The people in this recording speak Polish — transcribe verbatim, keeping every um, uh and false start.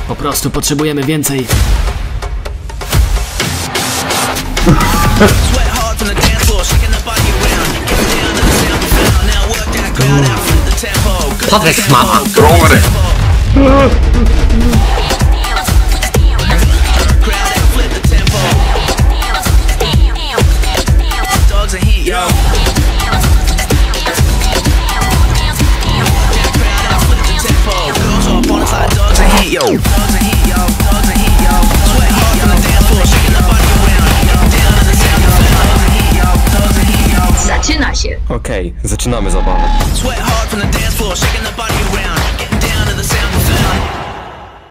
Po prostu potrzebujemy więcej. Patryk mama. Zaczyna się. Okej, zaczynamy zabawę. Sweat hard from the dance floor, shaking the body